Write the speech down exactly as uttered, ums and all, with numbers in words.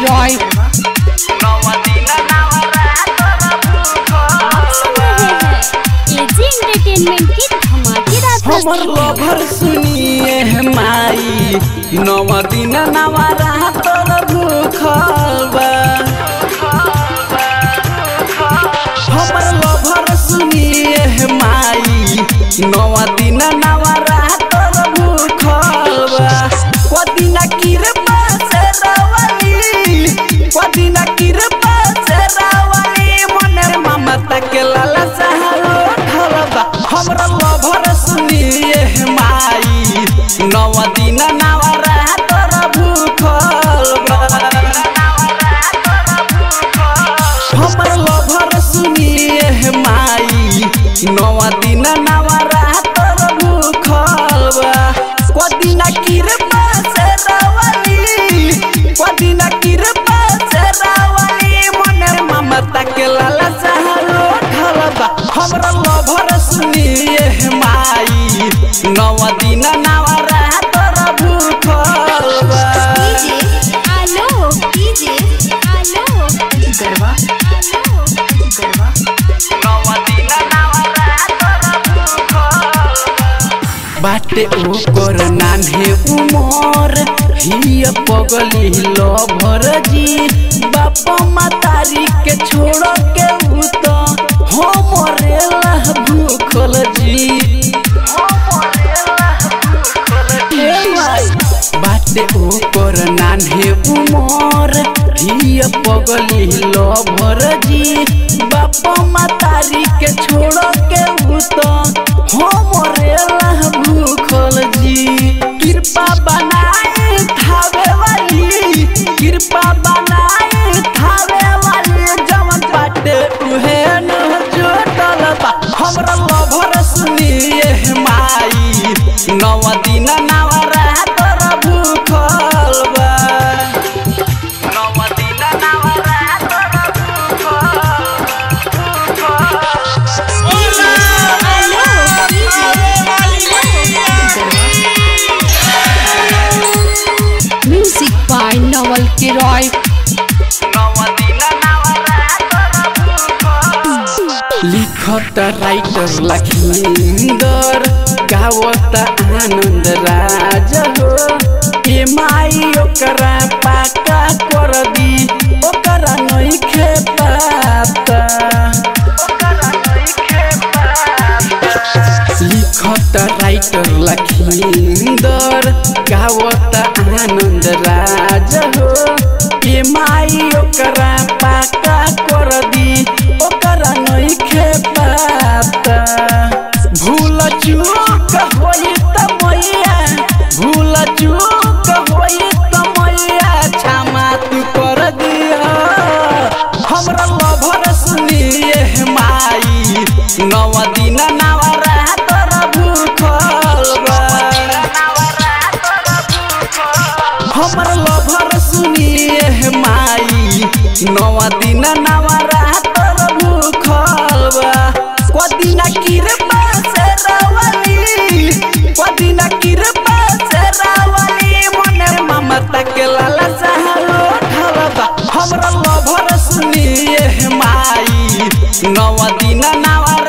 Roy. AG entertainment की धमाकेदार हमर लवर सुनिए माई नौ दिन नवरा तोर भूखल बा। हमर लवर सुनिए माई नौ दिन नवरा तोर भूखल बा। कदिना कृपा से रवली कदिना कृपा से रवली मने ममता के लाला सहारो ढलबा। हमरा लवर सुनिए माई नौ दिन नवरा तोर भूखल बा। हमर लवर सुनिए माई नौ दिन नवरा तोर भूखल बा। कदिना कृपा से रवली कदिना कृपा से रवली मने ममता के लाला सहारो ढलबा। हमरा लवर सुनिए माई नौ दिन नवरा तोर भूखल बा। डीजे आलो डीजे आलो गरबा आलो गरबा नौ दिन नवरा तोर भूखल बाटे ओकर नान्हे उमर हिय पगली लभर जी। बापा मातारी के छोड़ के उ तो हमरे ला भूखल जी। बाटे ओकर नान्हे उमर हिय पगली लभर जी। बापा मातारी के छोड़ के उ तो हमरे ला भूखल जी। कृपा बनाए थावे वाली कृपा बनाए थावे वाली जवन बाटे उहे न जोटल बा। हमरा लवर सुनिए माई नौ दिन नवरा तोर भूखल बा। नौ दिन नवरा तोर म्यूजिक बाय नवल के रॉय। लिखत राइटर लखिंदर गावत आनंद राज हो। ए माई ओकरा पाका कर दी ओकरा नइखे पाता। लिखत राइटर लखिंदर गावत आनंद राज हो। ए माई ओकरा पाका कर दी ओकरा नइखे पाता। भूल चूक होई त मैया भूल चूक होई त मैया क्षमा तू कर दिया। हमरा लवर सुनिए माई नौ दिन नवरा तोर भूखल बा। हमर लवर सुनिए माई नौ दिन नवरा तोर भूखल बा। कदिना कृपा से रवली कदिना कृपा से रवली मने ममता के लाला सहारो ढलबा। हमरा लवर सुनिए माई नौ दिन नवरा